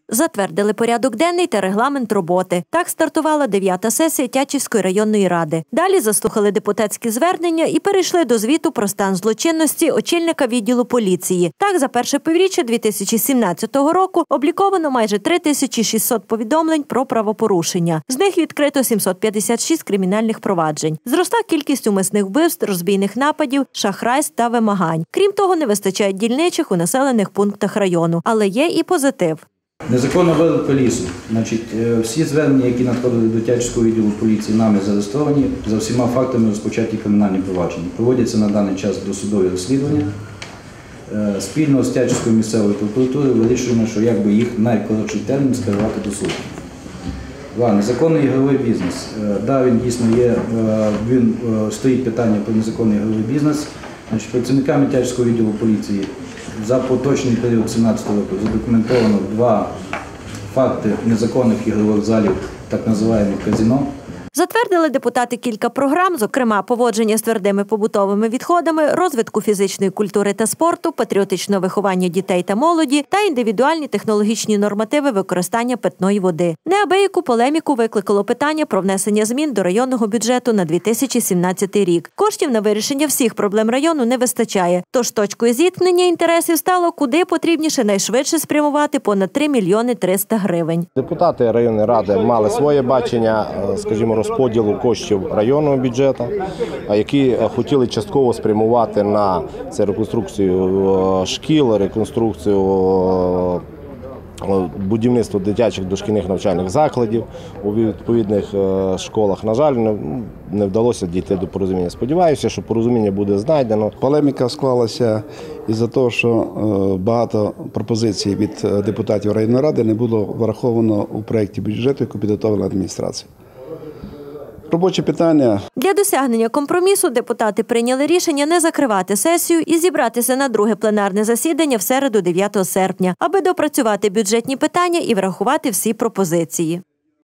Затвердили порядок денний та регламент роботи. Так стартувала 9-та сесія Тячівської районної ради. Далі заслухали депутатські звернення і перейшли до звіту про стан злочинності очільника відділу поліції. Так, за перше півріччя 2017 року обліковано майже 3600 повідомлень про правопорушення. З них відкрито 756 кримінальних проваджень. Зросла кількість умисних вбивств, розбійних нападів, шахрайств та вимагань. Крім того, не вистачає дільничих у населених пунктах району. Але є і позитив. Незаконна вирубка лісу. Всі звернення, які надходили до Тячівського відділу поліції, нами зареєстровані, за всіма фактами розпочаті кримінальні провадження. Проводяться на даний час досудові розслідування. Спільно з Тячівською місцевою прокуратурою вирішуємо, що якби їх найкоротший термін скерувати до суду. Незаконний ігровий бізнес. Да, він дійсно є, стоїть питання про незаконний ігровий бізнес. Працівниками Тячівського відділу поліції за поточний період 2017 року задокументовано 2 факти незаконних ігрових залів, так називаємо казино. Затвердили депутати кілька програм, зокрема поводження з твердими побутовими відходами, розвитку фізичної культури та спорту, патріотичного виховання дітей та молоді та індивідуальні технологічні нормативи використання питної води. Неабияку полеміку викликало питання про внесення змін до районного бюджету на 2017 рік. Коштів на вирішення всіх проблем району не вистачає. Тож точкою зіткнення інтересів стало, куди потрібніше найшвидше спрямувати понад 3 мільйони 300 гривень. Депутати районної ради мали своє бачення, скажімо, розподілу коштів районного бюджету, які хотіли частково спрямувати на це реконструкцію шкіл, реконструкцію будівництва дитячих дошкільних навчальних закладів у відповідних школах. На жаль, не вдалося дійти до порозуміння. Сподіваюся, що порозуміння буде знайдено. Полеміка склалася із-за того, що багато пропозицій від депутатів районної ради не було враховано у проєкті бюджету, який підготовила адміністрація. Робочі питання. Для досягнення компромісу депутати прийняли рішення не закривати сесію і зібратися на друге пленарне засідання в середу 9 серпня, аби допрацювати бюджетні питання і врахувати всі пропозиції.